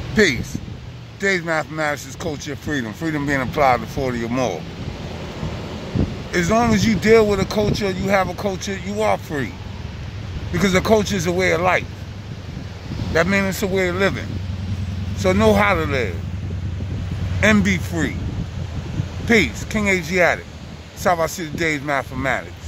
Peace. Today's mathematics is culture of freedom. Freedom being applied to 40 or more. As long as you deal with a culture, you have a culture, you are free. Because a culture is a way of life. That means it's a way of living. So know how to live. And be free. Peace. King Asiatic. That's how I see today's mathematics.